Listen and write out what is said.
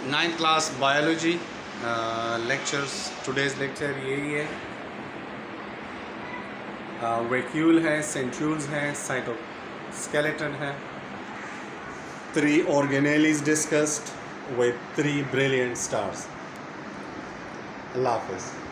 Ninth class biology lectures. Today's lecture यही है। Vacuole है, centrioles है, cytoskeleton है। 3 organelles discussed with 3 brilliant stars। अल्लाह हाफ़िज़।